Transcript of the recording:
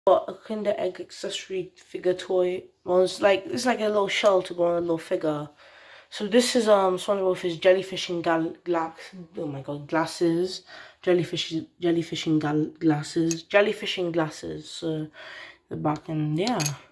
Got a Kinder Egg accessory figure toy. Well, it's like a little shell to go on a little figure. So this is SpongeBob with his jellyfishing glasses, jellyfishing glasses. So the back, and yeah.